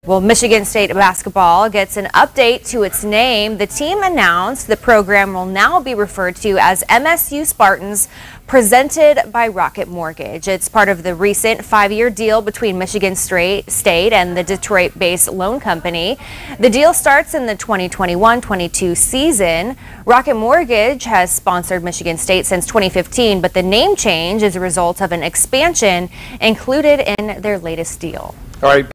Well, Michigan State basketball gets an update to its name. The team announced the program will now be referred to as MSU Spartans, presented by Rocket Mortgage. It's part of the recent 5-year deal between Michigan State and the Detroit-based loan company. The deal starts in the 2021-22 season. Rocket Mortgage has sponsored Michigan State since 2015, but the name change is a result of an expansion included in their latest deal. All right.